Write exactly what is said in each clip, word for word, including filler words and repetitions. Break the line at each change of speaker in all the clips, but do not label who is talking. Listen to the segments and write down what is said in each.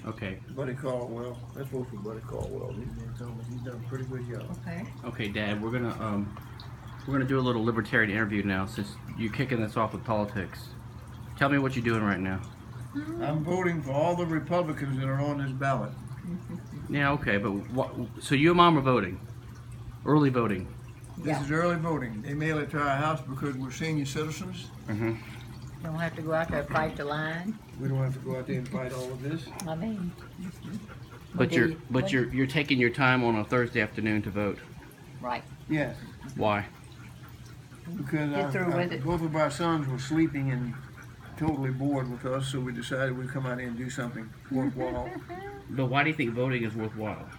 Okay.
Buddy Caldwell. Let's vote for Buddy Caldwell. He's been telling me he's done a pretty good job.
Okay.
Okay, Dad. We're gonna um, we're gonna do a little libertarian interview now since you're kicking this off with politics. Tell me what you're doing right now.
I'm voting for all the Republicans that are on this ballot.
Yeah. Okay, but what? So you and Mom are voting, early voting.
This
Yeah.
is early voting. They mail it to our house because we're senior citizens.
Mm-hmm.
Don't have to go out there and fight the line.
We don't have to go out there and fight all of this.
I mean.
But
do
you're
you-
but
what-
you're you're taking your time on a Thursday afternoon to vote.
Right.
Yes,
Why?
because
Get
our,
through
our-
with it.
both of our sons were sleeping and totally bored with us, so we decided we'd come out here and do something worthwhile.
But why do you think voting is worthwhile?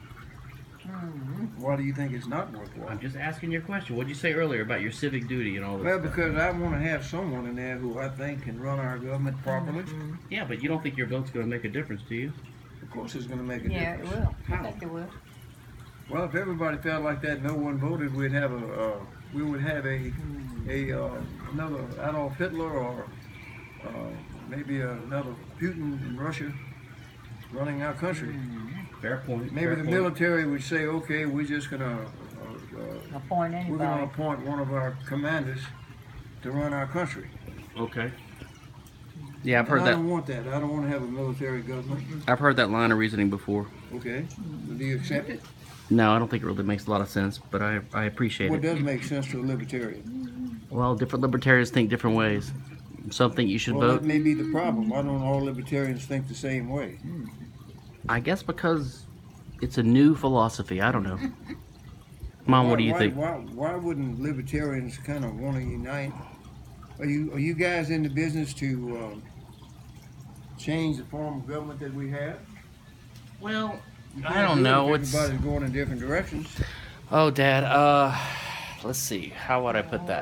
Why do you think it's not worthwhile?
I'm just asking your question. What did you say earlier about your civic duty and all this?
Well,
stuff?
because I want to have someone in there who I think can run our government properly.
Yeah, but you don't think your vote's going to make a difference, do you?
Of course, it's going to make a
Yeah, it
difference.
will. I think it will.
Well, if everybody felt like that, no one voted, we'd have a, uh, we would have a, a uh, another Adolf Hitler or uh, maybe another Putin in Russia running our country.
Fair point.
Maybe
fair
the
point.
military would say, okay, we're just going to, uh, uh,
Appoint
we're going to
anybody.
appoint one of our commanders to run our country.
Okay. Yeah, I've
And
heard
I
that.
don't want that. I don't want to have a military government.
I've heard that line of reasoning before.
Okay. Do you accept it?
No, I don't think it really makes a lot of sense, but I I appreciate
What
it.
does make sense to a libertarian?
Well, different libertarians think different ways. Some think you should
Well,
vote.
that may be the problem. Why don't all libertarians think the same way?
I guess because it's a new philosophy. I don't know. Mom,
Why-
what do you
why,
think?
Why, why wouldn't libertarians kind of want to unite? Are you are you guys in the business to um, change the form of government that we have?
Well,
You
I
can't
don't
do it
know.
if
It's
everybody's going in different directions.
oh, Dad. Uh, let's see. How would I put that?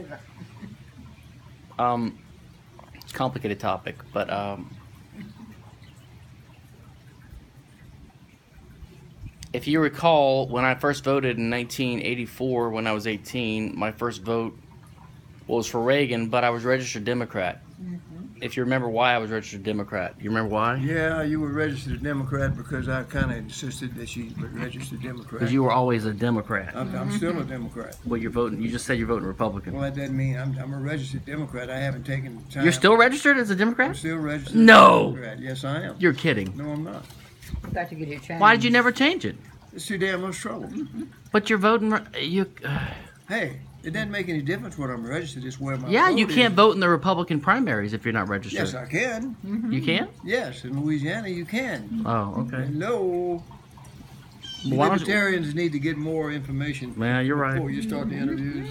Um, complicated topic, but um, if you recall, when I first voted in nineteen eighty-four, when I was eighteen, my first vote was for Reagan, but I was registered Democrat. If you remember why I was registered Democrat, you remember why?
Yeah, you were registered Democrat because I kind of insisted that you were registered Democrat.
Because you were always a Democrat.
I'm, I'm still a Democrat.
Well, you're voting. You just said you're voting Republican.
Well, that doesn't mean I'm, I'm a registered Democrat. I haven't taken the time.
You're still registered as a
I'm
Democrat?
still registered.
No.
as a Democrat. Yes, I am.
You're kidding.
No, I'm not.
You got to get it changed.
Why did you never change it?
It's too damn much trouble.
But you're voting. re- You. Uh,
Hey, it doesn't make any difference what I'm registered. It's where my
yeah,
vote
you can't
is.
vote in the Republican primaries if you're not registered.
Yes, I can.
You can?
Yes, in Louisiana you can.
Oh, okay.
No. The
Why don't you-
libertarians need to get more information
Yeah, you're right.
before you start the interviews.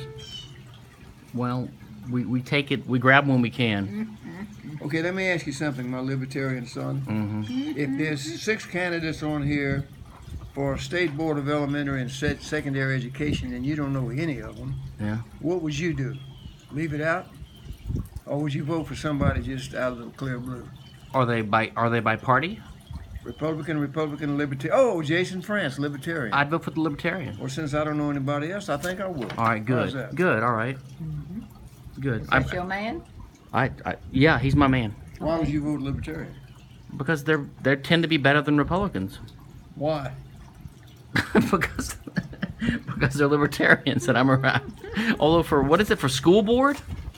Well, we, we take it. We grab when we can.
Okay, let me ask you something, my libertarian son.
Mm-hmm.
If there's six candidates on here for State Board of Elementary and Se- Secondary Education and you don't know any of them,
Yeah.
what would you do? Leave it out? Or would you vote for somebody just out of the clear blue?
Are they by Are they by party?
Republican, Republican, Libertarian. Oh, Jason France, Libertarian.
I'd vote for the Libertarian.
Well, since I don't know anybody else, I think I would.
All right.
How's
Good.
that?
Good. All right. Good.
That's
I,
your man?
I, I. Yeah, he's my man.
Why would you vote Libertarian?
Because they're they tend to be better than Republicans.
Why?
because because they're libertarians and I'm around. Although for what is it for school board?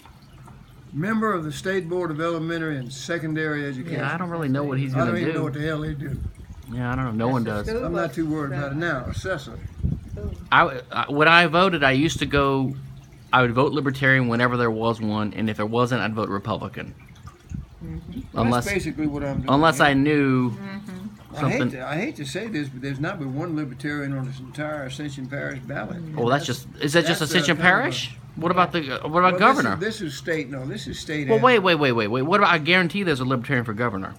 Member of the State Board of Elementary and Secondary Education.
Yeah, I don't really know what he's
I
gonna
don't even know
do.
what the hell they do.
Yeah, I don't know. No one does.
I'm not too worried about it now. Assessor.
I, I when I voted, I used to go. I would vote Libertarian whenever there was one, and if there wasn't, I'd vote Republican.
Well,
Unless
that's basically what I'm doing.
unless
here.
I knew
I hate,
something.
to, I hate to say this, but there's not but one Libertarian on this entire Ascension Parish ballot.
Oh, that's just is that just
that's, uh,
Ascension
kind of a-
Parish? What about the uh, what
Well,
about governor?
This is, this is state. No, this is state.
Well,
and-
wait, wait, wait, wait, wait. What about? I guarantee there's a Libertarian for governor.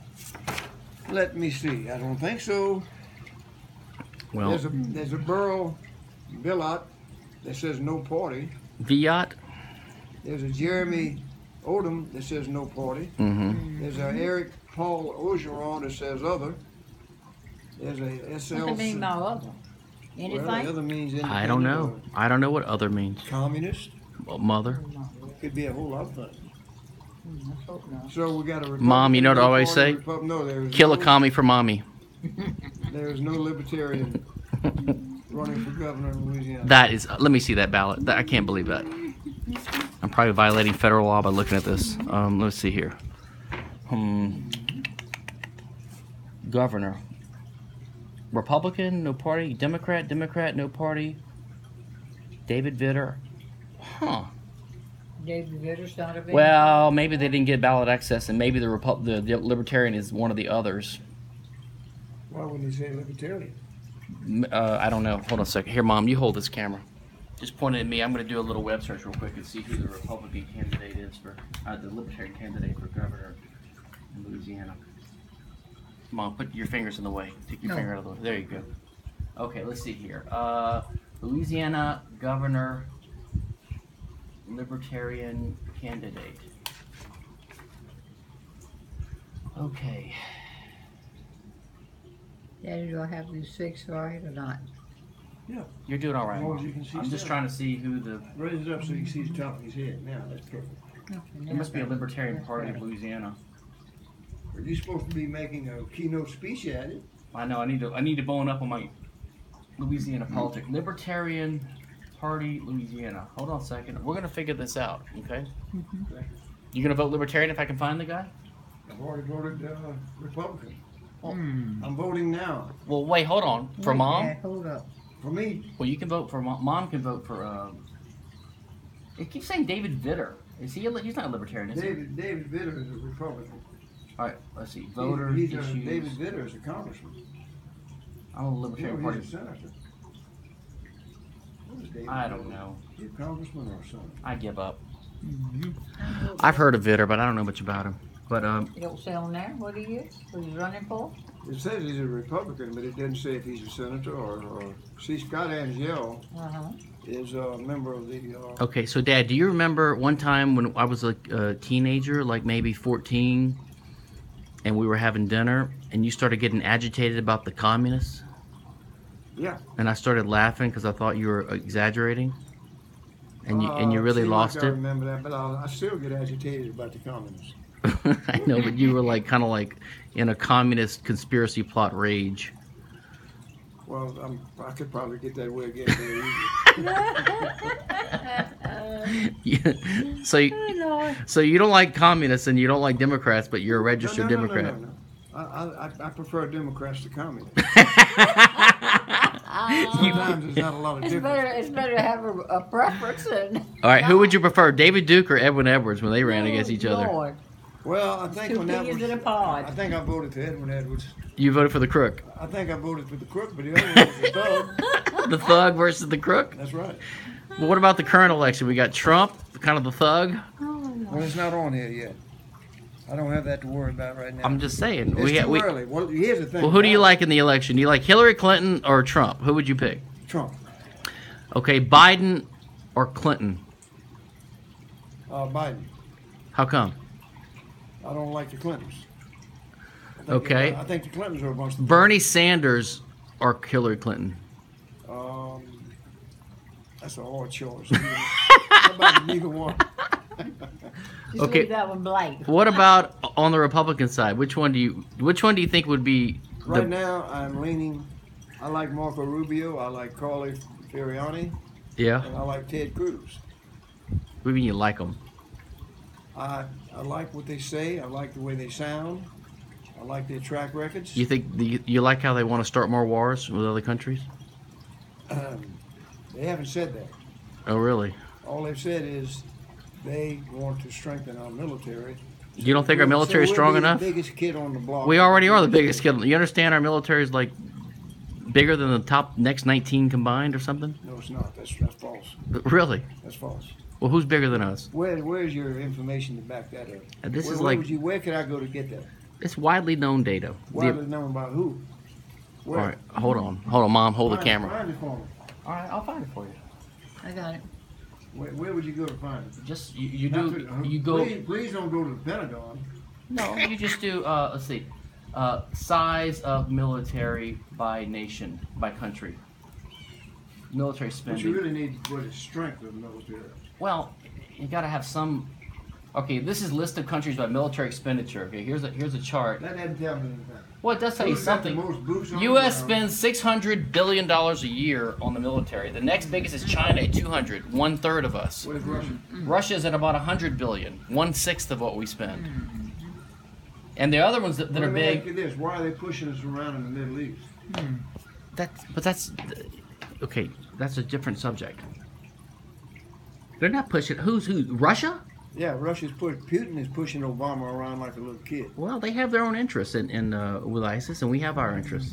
Let me see. I don't think so.
Well,
There's a there's a borough ballot that says no party.
Viat.
There's a Jeremy Odom that says no party.
Mm-hmm.
There's a Eric Paul Ogeron that says other. There's a S L.
What do you mean by other?
Well, the
Anything?
other means independent.
I don't know.
or
I don't know what other means.
Communist.
Well, mother.
Could be a whole lot of things.
Hmm, I hope not.
So we got a Republican,
Mom, you know what I always
Party,
say?
Repub- no, there's
Kill
no,
a commie for mommy.
There's no libertarian running for governor in Louisiana.
That is, let me see that ballot. That, I can't believe that. I'm probably violating federal law by looking at this. Um, let's see here. Hmm. Governor. Republican, no party. Democrat, Democrat, no party. David Vitter. Huh.
David Vitter's not a big.
Well, maybe they didn't get ballot access, and maybe the, Repu- the, the Libertarian is one of the others.
Why wouldn't he say libertarian?
M- Uh, I don't know. Hold on a second. Here, Mom, you hold this camera. Just point it at me. I'm going to do a little web search real quick and see who the Republican candidate is for, uh, the Libertarian candidate for governor in Louisiana. Mom, put your fingers in the way. Take your
No.
finger out of the way. There you go. Okay, let's see here. Uh, Louisiana governor, Libertarian candidate. Okay.
Daddy, do I have these fixed right or not?
Yeah.
You're doing all right,
As long as
Mom.
you can see
I'm just
stuff.
trying to see who the...
Raise it up so you can see the top of his head. Now, that's perfect.
Okay,
It must be a
now-
Libertarian
that's
Party of
better.
Louisiana.
Are you supposed to be making a keynote speech at it?
I know. I need to. I need to bone up on my Louisiana politics. Libertarian Party, Louisiana. Hold on a second. We're gonna figure this out. Okay.
Mhm.
You gonna vote Libertarian if I can find the guy?
I've already voted uh, Republican.
Hmm.
I'm voting now.
Well, wait. Hold on. For
Wait,
mom?
Dad, hold up.
For me,
Well, you can vote for mom. Mom can vote for. Um, it keeps saying David Vitter. Is he? A, li- he's not a Libertarian, is he?
David David Vitter is a Republican.
All right. Let's see.
He-
Voter
he's a,
issues.
David Vitter is a congressman.
I'm a Libertarian
No,
Party.
he's a senator. What is David
I don't
Vitter?
know.
Is he a congressman or a senator?
I give up.
Mhm.
I've heard of Vitter, but I don't know much about him. But um,
You don't say on there what he is, what he's running for?
It says he's a Republican, but it doesn't say if he's a senator or. or see, Scott Angel
Uh-huh.
is a member of the. Uh,
okay, so Dad, do you remember one time when I was a, a teenager, like maybe fourteen, and we were having dinner, and you started getting agitated about the communists?
yeah.
And I started laughing because I thought you were exaggerating, and you and you
Uh,
really
seemed
lost
like I
it.
remember that, but I, I still get agitated about the communists.
I know, but you were like kind of like in a communist conspiracy plot rage.
Well, I'm, I could probably get that way again very easy.
Yeah. so, you,
Oh, Lord.
so you don't like communists and you don't like Democrats, but you're a registered
no, no, no,
Democrat.
No, no, no. I, I, I prefer Democrats to communists.
You-
Sometimes there's not a lot of
It's
difference.
better, it's better to have a, a preference than.
All right, who would you prefer, David Duke or Edwin Edwards when they ran against each other?
Lord.
Well, I think
Two
when that
peas
was,
in a pod.
I think I voted for Edwin Edwards.
You voted for the crook.
I think I voted for the crook, but the other one was the thug.
The thug versus the crook?
That's right.
Well, what about the current election? We got Trump, kind of the thug.
Well, it's not on here yet. I don't have that to worry about right now.
I'm just saying.
It's
we,
too
ha- we,
early. Well, here's the thing.
well, who do you
about
like in the election? Do you like Hillary Clinton or Trump? Who would you pick?
Trump.
Okay, Biden or Clinton?
Uh, Biden.
How come?
I don't like the Clintons. I think
Okay.
I think the Clintons are a bunch of
Bernie Sanders or Hillary Clinton?
Um, that's a hard choice. How about neither one?
Just
Okay.
leave that one blank.
What about on the Republican side? Which one do you Which one do you think would be the,
Right now, I'm leaning. I like Marco Rubio. I like Carly Fiorani,
Yeah.
and I like Ted Cruz.
What do you mean you like them?
I I like what they say. I like the way they sound. I like their track records.
You think you, you like how they want to start more wars with other countries?
Um, they haven't said that.
Oh, really?
All they've said is they want to strengthen our military.
You don't think our
We'll-
military is
so
strong
we'll be
enough?
The biggest kid on the block.
We already are the biggest kid. You understand our military is like bigger than the top next nineteen combined or something?
No, it's not. That's that's false.
Really?
That's false.
Well, who's bigger than us?
Where where's your information to back that up?
And this
where,
is
where
like
would you, where could I go to get that?
it's widely known data.
Widely known by who?
All
Where?
right, hold on, hold on, Mom, hold the
Find-
camera.
Find it for me.
All right, I'll find it for you.
I got it.
Where, where would you go to find it?
Just you, you
Not
do
to- uh,
you go.
Please, please don't go to the Pentagon.
No, you just do. Uh, let's see, uh, size of military by nation, by country. Military
What
spending.
you really need to put is strength of the military.
Well, you got to have some. Okay, this is list of countries by military expenditure. Okay, here's a here's a chart.
That doesn't tell me anything.
Well, it does tell you
Who's got the
something.
most boots on
U S
the ground?
spends six hundred billion dollars a year on the military. The next biggest is China at two hundred, one third of us.
What is Russia?
Russia's at about one hundred billion, one sixth of what we spend. And the other ones that, that
Let
are
me ask
big.
you this: why are they pushing us around in the Middle East?
That, but that's okay. That's a different subject. They're not pushing. Who's who? Russia?
Yeah, Russia's push. Putin is pushing Obama around like a little kid.
Well, they have their own interests in, in uh, with ISIS, and we have our interests.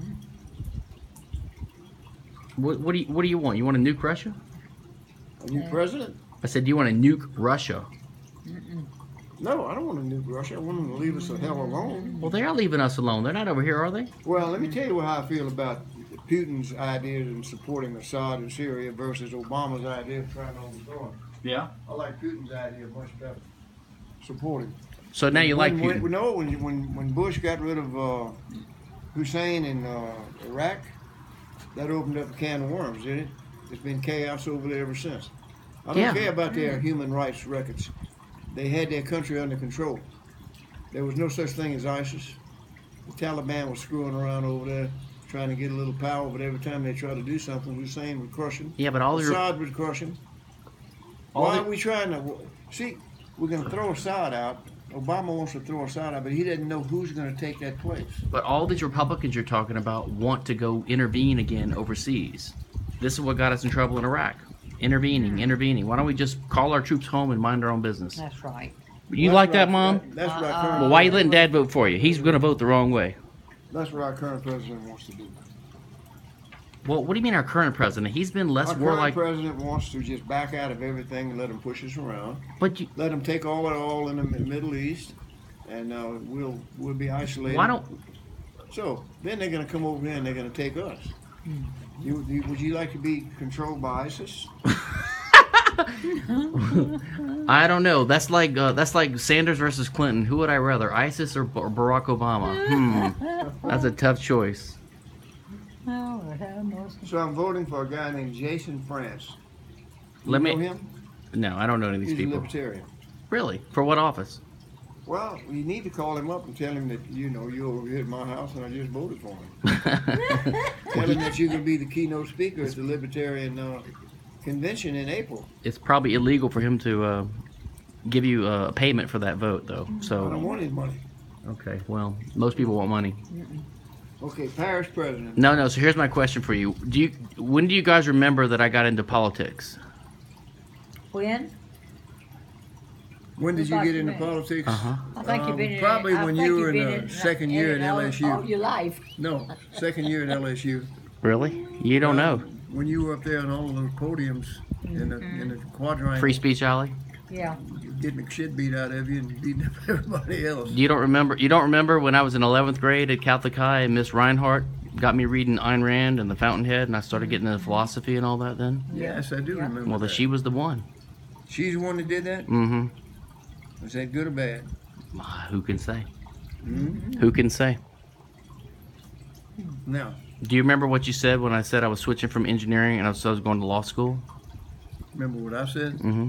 What, what do you What do you want? You want to nuke Russia?
A new president?
I said, do you want to nuke Russia?
No, I don't want to nuke Russia. I want them to leave us the hell alone.
Well, they are leaving us alone. They're not over here, are they?
Well, let me tell you how I feel about Putin's ideas in supporting Assad in Syria versus Obama's idea of trying to overthrow him.
Yeah.
I like Putin's idea much better. Supporting.
So now you like
when,
Putin?
when, no, when, when when Bush got rid of uh, Hussein in uh, Iraq, that opened up a can of worms, didn't it? There's been chaos over there ever since. I don't
Yeah.
care about their human rights records. They had their country under control. There was no such thing as ISIS. The Taliban was screwing around over there, trying to get a little power, but every time they tried to do something, Hussein would crush them.
Yeah, but all your
Assad would crush him.
All
Why
the-
are we trying to... See, we're going to throw Assad out. Obama wants to throw Assad out, but he doesn't know who's going to take that place.
but all these Republicans you're talking about want to go intervene again overseas. This is what got us in trouble in Iraq. Intervening, intervening. Why don't we just call our troops home and mind our own business?
That's right.
You
That's
like
what
that,
our-
Mom?
That's what our
Uh-uh.
current,
Well, why are you letting Dad vote for you? He's going to vote the wrong way.
that's what our current president wants to do.
Well, what do you mean our current president? He's been less
Our current
warlike.
president wants to just back out of everything and let them push us around.
But you,
Let them take all it all in the Mi- Middle East, and uh, we'll we'll be isolated.
why don't?
So then they're going to come over here and they're going to take us. You, you, would you like to be controlled by ISIS?
I don't know. That's like uh, that's like Sanders versus Clinton. Who would I rather, ISIS or, or Barack Obama? Hmm, that's a tough choice.
Oh, hell knows.
So I'm voting for a guy named Jason France. You
Let
know
me.
him?
No, I don't know any of these
He's a
people.
libertarian.
Really? For what office?
Well, you need to call him up and tell him that, you know, you're over here at my house and I just voted for him. Tell him that you can be the keynote speaker at the Libertarian uh, Convention in April.
It's probably illegal for him to uh, give you a payment for that vote, though.
I don't
So,
want his money.
okay. Well, most people want money.
Okay, parish president.
No, no. So here's my question for you. Do you? When do you guys remember that I got into politics?
When?
When did you
About
get
you
into
mean.
politics?
Uh huh.
I think
Um,
you've been in
probably
I
when
think
you
you've
were in
been
the second year
in
at
it all-
L S U.
All your life.
No, second year at L S U.
Really? You don't know?
When you were up there on all of those podiums in the in the quadrangle,
Free speech alley.
Yeah.
getting the shit beat out of you and beating up everybody else.
You don't remember? You don't remember when I was in eleventh grade at Catholic High and Miss Reinhardt got me reading Ayn Rand and The Fountainhead, and I started getting into philosophy and all that. Then,
Yes, I do
Yeah.
remember.
well,
that.
the, she was the one.
She's the one that did that.
Mm-hmm.
Was that good or bad?
Who can say?
Mm-hmm.
Who can say?
Now,
Do you remember what you said when I said I was switching from engineering and I was, I was going to law school?
remember what I said?
Mm-hmm.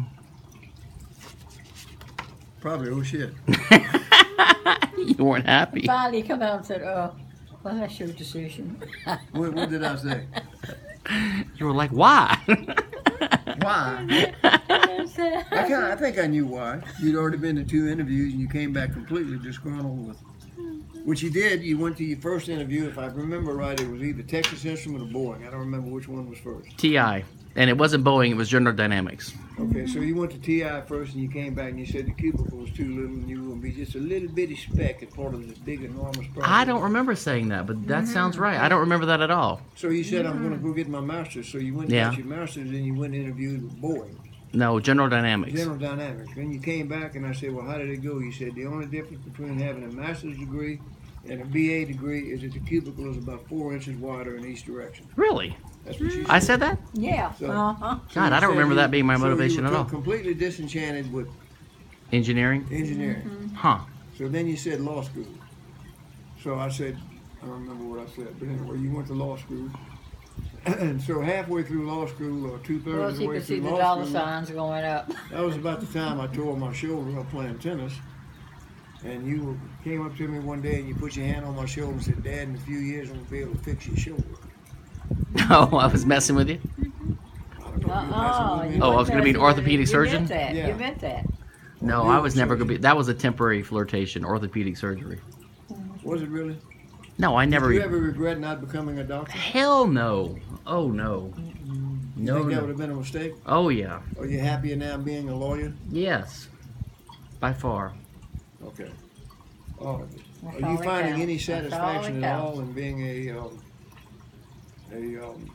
Probably. Oh shit.
You weren't happy.
Finally come out and said, oh, well, that's your decision.
What, what did I say?
You were like, why?
Why? I,
That's
kinda, I think I knew why. You'd already been to two interviews and you came back completely disgruntled with. Which you did. You went to your first interview. If I remember right, it was either Texas Instrument or Boeing. I don't remember which one was first.
T I. And it wasn't Boeing, it was General Dynamics.
Okay, so you went to T I first and you came back and you said the cubicle was too little and you were going to be just a little bitty speck as part of this big, enormous project.
I don't remember saying that, but that sounds right. I don't remember that at all.
So you said, I'm going to go get my master's. So you went and
Yeah.
got your master's and you went and interviewed with Boeing,
No, General Dynamics.
General Dynamics. Then you came back and I said, well, how did it go? You said the only difference between having a master's degree and a B A degree is that the cubicle is about four inches wider in each direction.
Really?
That's what you said.
I said that?
Yeah.
So-
Uh-huh.
So
God,
you
I don't
said
remember
you-
that being my
so
motivation
you
at
were
all.
completely disenchanted with
Engineering?
engineering.
Huh.
So then you said law school. So I said, I don't remember what I said, but anyway, you went to law school. And so halfway through law school, or two
Well,
thirds of
so
the
you
way
can see
through
the
law
dollar
school,
signs going up.
that was about the time I tore my shoulder up playing tennis. And you came up to me one day and you put your hand on my shoulder and said, "Dad, in a few years I'm gonna be able to fix your shoulder."
No, I was messing with you.
I don't know if you were
Uh-uh.
messing with me.
you
Oh, I
weren't
was gonna be an
messing with
orthopedic
it. You
surgeon?
meant that.
Yeah.
You meant that.
No,
you
I
were
was never
surgeon.
gonna be. That was a temporary flirtation, orthopedic surgery.
Was it really?
No, I never.
Did you ever regret not becoming a doctor?
Hell no. Oh no.
You
No.
think that
no.
would have been a mistake?
Oh yeah.
Are you happier now being a lawyer?
Yes. By far.
Okay. Oh,
That's
are you
all that
finding
counts.
any
That's all
satisfaction
that
at all
counts.
in being a um, a um,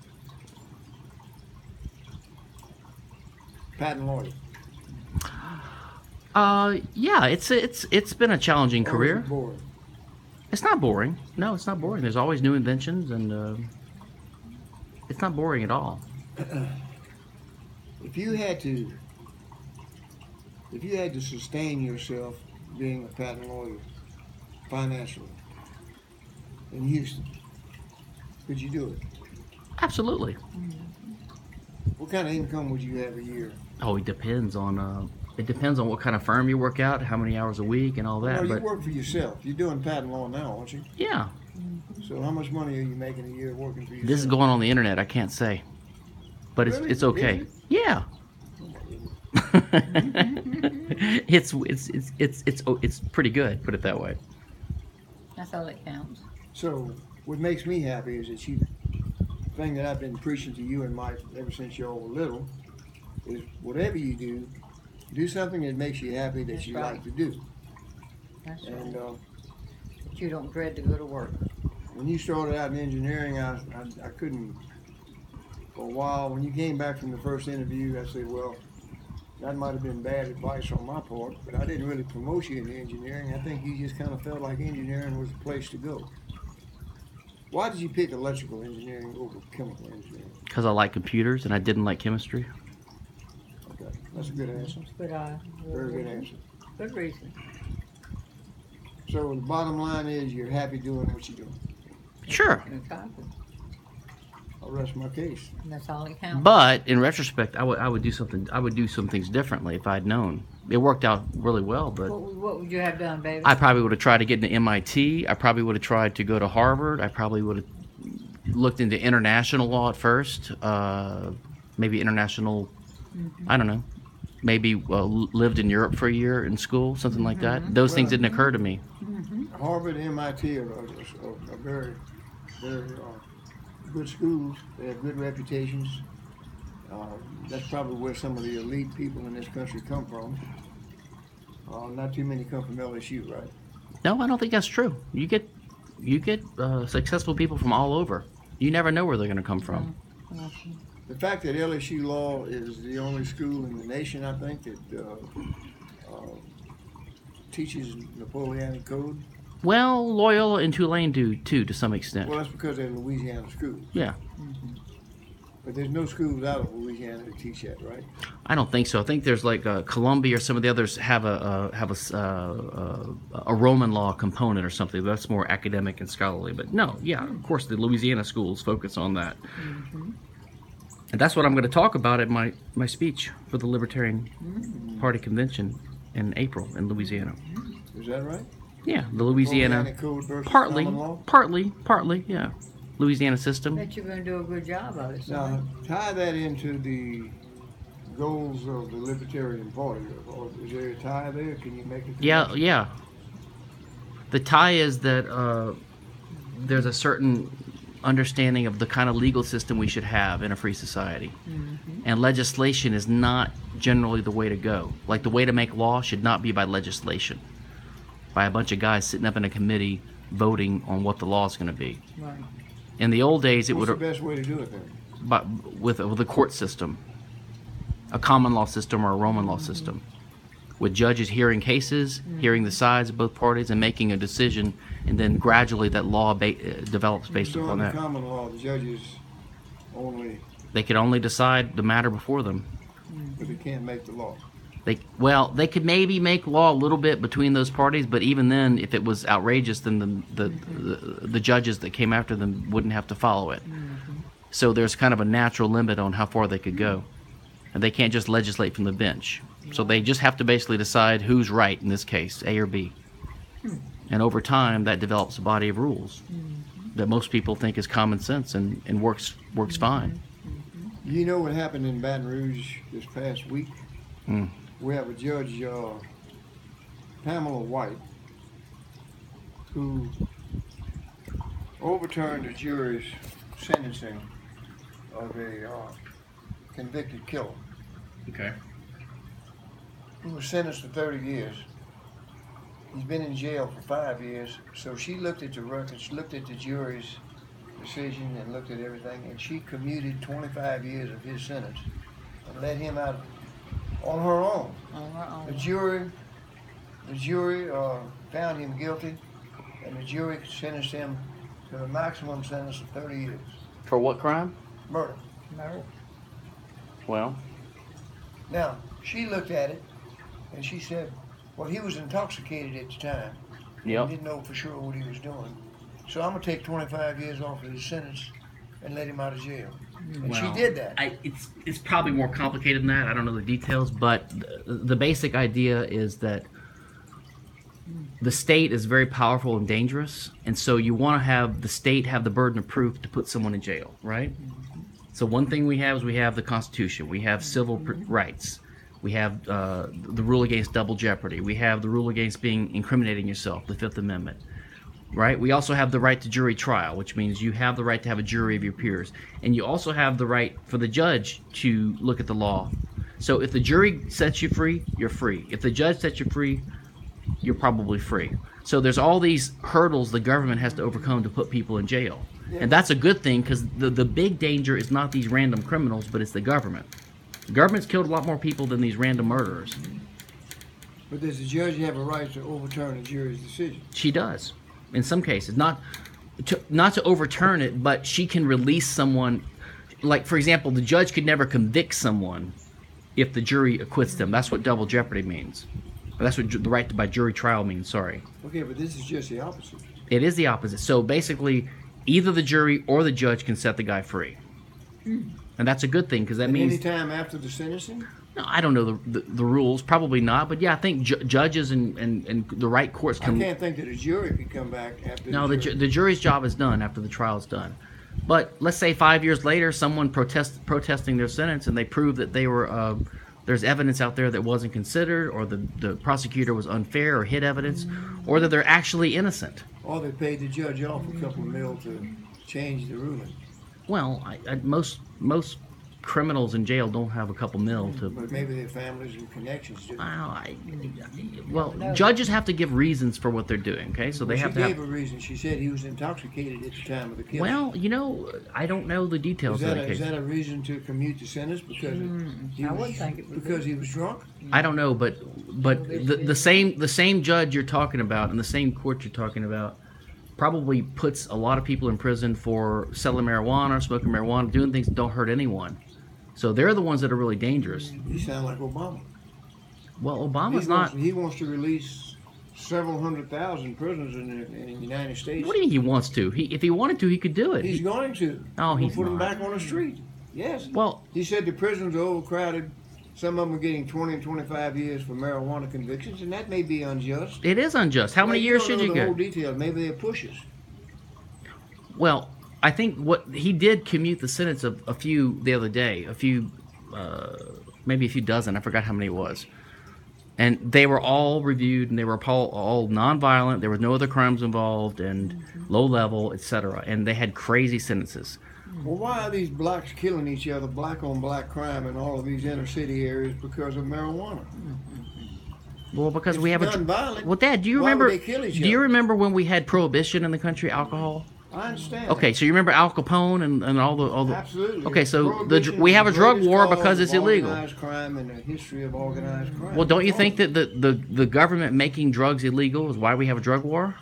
patent lawyer?
Uh, yeah. It's it's it's been a challenging
Or is
career.
it boring?
It's not boring. No, it's not boring. There's always new inventions, and uh, it's not boring at all.
If you had to, if you had to sustain yourself being a patent lawyer financially in Houston, could you do it?
Absolutely.
What kind of income would you have a year?
Oh, it depends on uh, it depends on what kind of firm you work out, how many hours a week, and all that.
Well, you
but
work for yourself. You're doing patent law now, aren't you?
yeah,
So how much money are you making a year working for yourself?
this is going on the internet. I can't say, but it's
Really?
it's okay.
Is it?
Yeah. it's, it's it's it's it's oh, it's pretty good. Put it that way.
That's all that counts.
So what makes me happy is that you, the thing that I've been preaching to you and Mike ever since y'all were little, is whatever you do, do something that makes you happy that
That's
you
right.
like to do.
That's
And
right.
uh,
But you don't dread to go to work.
when you started out in engineering, I, I I couldn't. For a while, when you came back from the first interview, I said, well, that might have been bad advice on my part, but I didn't really promote you into engineering. I think you just kind of felt like engineering was the place to go. Why did you pick electrical engineering over chemical engineering?
Because I like computers and I didn't like chemistry.
Okay, that's a good answer.
That's good. Uh,
Very good answer.
Good reason.
So the bottom line is you're happy doing what you're doing.
Sure.
Exactly.
I'll rest my case.
And that's all that counts.
But in retrospect, I would I would do something. I would do some things differently if I'd known. It worked out really well, but
What, would- what would you have done, baby?
I probably would have tried to get into M I T. I probably would have tried to go to Harvard. I probably would have looked into international law at first. Uh, maybe international. I don't know. Maybe uh, lived in Europe for a year in school, something like that. Those things didn't occur to me.
Harvard and M I T are, are, are, are very, very uh, good schools. They have good reputations. Uh, that's probably where some of the elite people in this country come from. Uh, not too many come from L S U, right?
No, I don't think that's true. You get you get uh, successful people from all over. You never know where they're going to come from.
The fact that L S U Law is the only school in the nation, I think, that uh, uh, teaches Napoleonic Code.
Well, Loyola and Tulane do too, to some extent.
Well, that's because they're Louisiana schools.
Yeah,
But there's no schools out of Louisiana that teach that, right?
I don't think so. I think there's like uh, Columbia or some of the others have a uh, have a s- uh, uh, a Roman law component or something. That's more academic and scholarly. But no, yeah, of course the Louisiana schools focus on that. And that's what I'm going to talk about at my, my speech for the Libertarian Party convention in April in Louisiana.
Is that right?
Yeah, the Louisiana,
Napoleonic Code versus
partly,
common law?
partly, partly, yeah. Louisiana system.
Bet you're going to do a good job of it.
Now,
son.
tie that into the goals of the Libertarian Party. Or is there a tie there? Can you make it?
Yeah, yeah. The tie is that uh, there's a certain understanding of the kind of legal system we should have in a free society. And legislation is not generally the way to go. Like the way to make law should not be by legislation, by a bunch of guys sitting up in a committee voting on what the law is going to be.
Right.
In the old days, it
What's
would
the best way to do it then?
but with with a court system, a common law system or a Roman law system, with judges hearing cases, hearing the sides of both parties, and making a decision, and then gradually that law ba- uh, develops based
So
upon
in the
that.
common law, the judges only,
They could only decide the matter before them.
but they can't make the law.
They well, they could maybe make law a little bit between those parties, but even then, if it was outrageous, then the the, the, the judges that came after them wouldn't have to follow it. So there's kind of a natural limit on how far they could go. And they can't just legislate from the bench. So they just have to basically decide who's right in this case, A or B. And over time, that develops a body of rules that most people think is common sense and, and works works fine.
You know what happened in Baton Rouge this past week?
Mm.
We have a judge, uh, Pamela White, who overturned the jury's sentencing of a uh, convicted killer
Okay.
who was sentenced to thirty years. He's been in jail for five years, so she looked at the records, looked at the jury's decision, and looked at everything, and she commuted twenty-five years of his sentence and let him out on her own.
On our own.
The jury, the jury uh, found him guilty, and the jury sentenced him to a maximum sentence of thirty years.
For what crime?
Murder.
No.
Well,
Now, she looked at it, and she said, well, he was intoxicated at the time.
Yep.
He didn't know for sure what he was doing. So I'm going to take twenty-five years off of his sentence and let him out of jail. And
well,
she did that.
I, it's it's probably more complicated than that. I don't know the details, but the, the basic idea is that the state is very powerful and dangerous, and so you want to have the state have the burden of proof to put someone in jail, right? So one thing we have is we have the Constitution, we have civil pr- rights, we have uh, the rule against double jeopardy, we have the rule against being incriminating yourself, the Fifth Amendment, right? We also have the right to jury trial, which means you have the right to have a jury of your peers, and you also have the right for the judge to look at the law. So if the jury sets you free, you're free. If the judge sets you free, you're probably free. So there's all these hurdles the government has to overcome to put people in jail. And that's a good thing, because the, the big danger is not these random criminals, but it's the government. The government's killed a lot more people than these random murderers.
But does the judge have a right to overturn a jury's decision?
She does, in some cases. Not to, not to overturn it, but she can release someone. Like, for example, the judge could never convict someone if the jury acquits them. That's what double jeopardy means. That's what ju- the right to by jury trial means, sorry.
Okay, but this is just the opposite.
It is the opposite. So basically, either the jury or the judge can set the guy free. And that's a good thing, because that
At
means...
any time after the sentencing?
No, I don't know the, the, the rules. Probably not. But yeah, I think ju- judges and, and, and the right courts
I
can...
can't think that a jury could come back after
No,
the
the,
jury.
ju- the jury's job is done after the trial's done. But let's say five years later, someone protest, protesting their sentence, and they prove that they were... Uh, there's evidence out there that wasn't considered, or the, the prosecutor was unfair or hid evidence, or that they're actually innocent.
Or they paid the judge off a couple of mil to change the ruling.
Well, I, I, most most criminals in jail don't have a couple mil to...
But maybe their families and connections do.
Well, I, well, judges have to give reasons for what they're doing, okay? So they
Well,
have
she
to
gave
have...
a reason. She said he was intoxicated at the time of the killing.
Well, you know, I don't know the
is
details of
that,
that
a,
case.
is that a reason to commute the sentence because he
I
was,
would think it would be.
because he was drunk?
I don't know, but but the, the same the same judge you're talking about and the same court you're talking about probably puts a lot of people in prison for selling marijuana, smoking marijuana, doing things that don't hurt anyone. So they're the ones that are really dangerous.
You sound like Obama.
Well,
He
Obama's
wants,
not...
he wants to release several hundred thousand prisoners in the, in the United States.
What do you mean he wants to? He, if he wanted to, he could do it.
He's
He-
going to.
Oh,
He'll
he's
put them
not.
back on the street. Yes.
well,
He said the prisons are overcrowded. Some of them are getting twenty and twenty-five years for marijuana convictions, and that may be unjust.
it is unjust. How
Well,
many
you
years
don't
should
know
you
the
get?
whole detail. Maybe they're pushes.
Well, I think what he did commute the sentence of a few the other day, a few, uh, maybe a few dozen. I forgot how many it was, and they were all reviewed, and they were all, all nonviolent. There was no other crimes involved, and low level, et cetera. And they had crazy sentences.
Well, why are these blacks killing each other, black on black crime in all of these inner city areas because of marijuana?
Well, because
It's
we have a.
nonviolent.
Well, Dad, do you
Why would
remember?
they kill each
Do you
other?
remember when we had prohibition in the country, alcohol?
I understand.
Okay, so you remember Al Capone and, and all the all the.
Absolutely.
Okay, so the dr-
Prohibition
we
is
have a
the
drug
greatest
war
cause
because
of
it's illegal.
Organized crime and the history of organized crime.
Well, don't you
That's
think
all.
that the, the, the government making drugs illegal is why we have a drug war?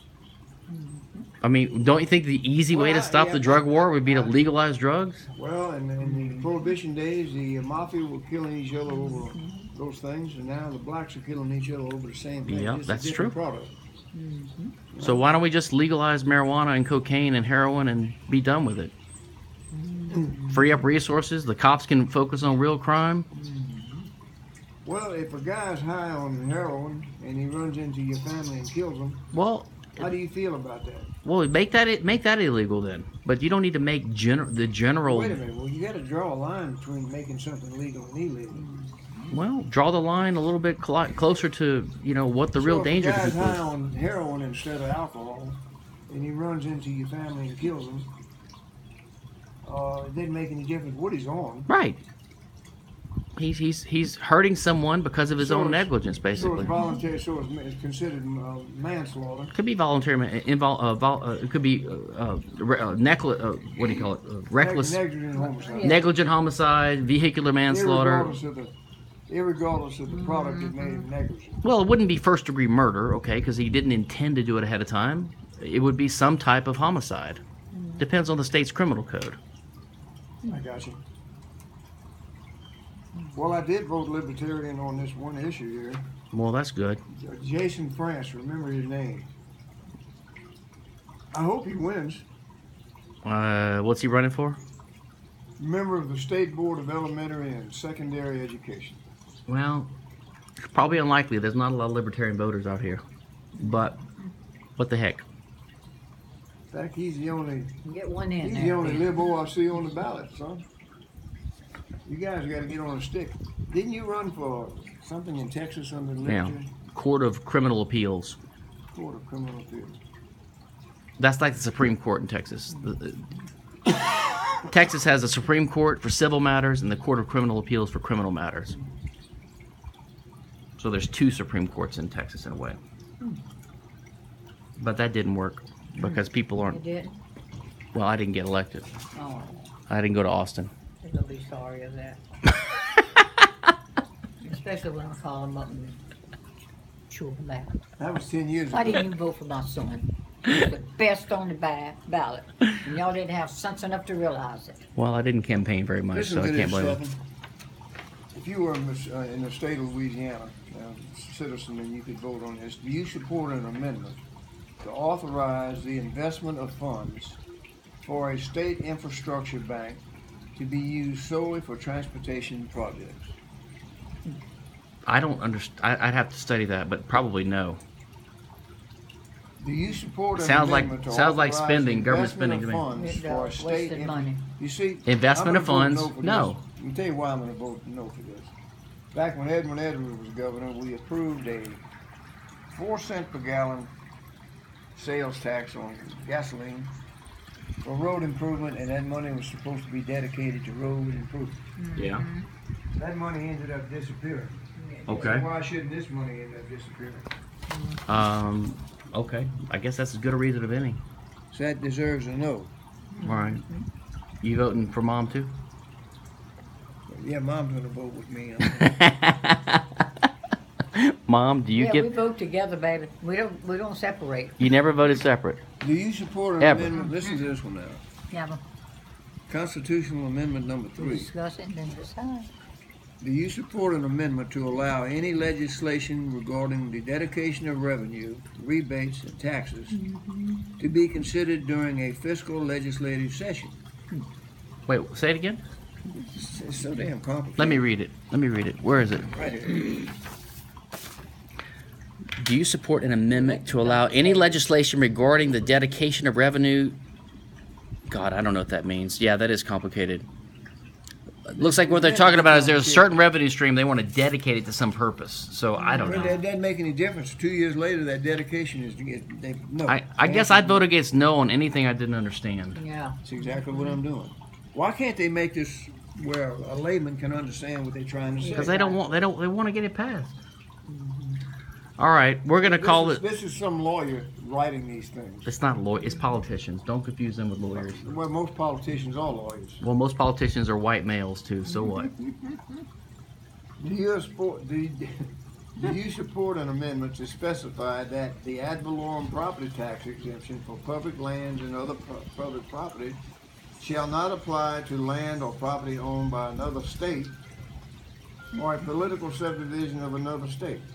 I mean, don't you think the easy way
Well,
to stop
yeah,
the drug
I-
war would be to
I-
legalize drugs?
Well, in, in the Prohibition days, the mafia were killing each other over those things, and now the blacks are killing each other over the same thing.
Yeah,
It's a
that's
different
true.
Product.
So why don't we just legalize marijuana and cocaine and heroin and be done with it? free up resources. The cops can focus on real crime.
Well, if a guy's high on heroin and he runs into your family and kills them,
Well,
how do you feel about that?
well, make that make that illegal then. But you don't need to make gener- the general.
Wait a minute. Well, you got to draw a line between making something legal and illegal.
Well, draw the line a little bit cl- closer to you know what the real
so
danger
if a
to
guy's
people
high
is.
on heroin instead of alcohol, and he runs into your family and kills them, uh, it didn't make any difference what he's on.
Right. He's he's he's hurting someone because of his
So
own
it's-
negligence,
So
basically.
it's voluntary. So it's, it's considered uh, manslaughter.
Could be voluntary. ma- Invol- uh, vol- uh, it could be uh, uh, re- uh, necl- uh, what do you call it? Uh, reckless,
Neg- negligent homicide.
negligent homicide, vehicular manslaughter.
Irregardless of the, irregardless of the product that made him negligent.
Well, it wouldn't be first degree murder, okay, because he didn't intend to do it ahead of time. It would be some type of homicide. Depends on the state's criminal code.
I got you. Well, I did vote Libertarian on this one issue here.
Well, that's good.
Jason France, remember his name. I hope he wins.
Uh, what's he running for?
Member of the State Board of Elementary and Secondary Education.
Well, it's probably unlikely. There's not a lot of libertarian voters out here. But what the heck?
In fact, he's the only
Get one in
he's
there.
the only liberal I see on the ballot, son. You guys got to get on a stick. Didn't you run for something in Texas under the
Yeah.
Libertarian
Court of Criminal Appeals.
Court of Criminal Appeals?
That's like the Supreme Court in Texas. The- the- Texas has a Supreme Court for civil matters and the Court of Criminal Appeals for criminal matters. So there's two Supreme Courts in Texas in a way. But that didn't work because people
You
aren't.
did?
Well, I didn't get elected.
Oh,
I didn't go to Austin.
they're gonna be sorry of that. Especially when I call them up and chew them out.
That was ten years
Why
ago.
didn't you vote for my son? He was the best on the ba- ballot. And y'all didn't have sense enough to realize it.
Well, I didn't campaign very much,
Listen
so I
to
can't
this,
blame him.
Stephen. If you were in the, uh, in the state of Louisiana, uh, citizen, and you could vote on this, do you support an amendment to authorize the investment of funds for a state infrastructure bank to be used solely for transportation projects?
I don't understand. I'd have to study that, but probably no.
Do you support an
Sounds like-
amendment to
sounds like
authorize
spending, government
investment
spending to
of
me.
funds
It, uh,
for a state
wasted
infra-
money.
You see,
Investment
I'm
of
gonna vote
funds?
for
No.
this. Let me tell you why I'm going to vote no for this. Back when Edwin Edwards was governor, we approved a four cent per gallon sales tax on gasoline for road improvement, and that money was supposed to be dedicated to road improvement.
Yeah.
That money ended up disappearing.
Okay.
So why shouldn't this money end up disappearing?
Um. Okay. I guess that's as good a reason of any.
So that deserves a no.
All right. You voting for mom too?
Yeah, Mom's going to vote with me.
Mom, do you
Yeah,
get?
we vote together, baby. We don't, we don't separate.
You never voted separate.
Do you support an
Ever.
amendment? Listen to this one now.
Yeah, but
Constitutional Amendment Number
we
Three.
discuss it and then decide.
Do you support an amendment to allow any legislation regarding the dedication of revenue, rebates, and taxes to be considered during a fiscal legislative session?
Wait, say it again.
It's, it's so damn complicated.
Let me read it. Let me read it. Where is it?
Right here.
Do you support an amendment to allow any legislation regarding the dedication of revenue? God, I don't know what that means. Yeah, that is complicated. It looks like what they're talking about is there's a certain revenue stream they want to dedicate it to some purpose. So I don't
Well,
know.
that doesn't make any difference. Two years later, that dedication is they, no.
I, I guess I'd vote against no on anything I didn't understand.
Yeah.
That's exactly what I'm doing. Why can't they make this where a layman can understand what they're trying to say?
Because they don't want they don't they want to get it passed. All right, we're gonna
This
call
is-
it.
This is some lawyer writing these things.
It's not law. It's politicians. Don't confuse them with lawyers.
Well, most politicians are lawyers.
Well, most politicians are white males too. So what?
Do you support, do you, do you support an amendment to specify that the ad valorem property tax exemption for public lands and other pu- public property shall not apply to land or property owned by another state or a political subdivision of another state?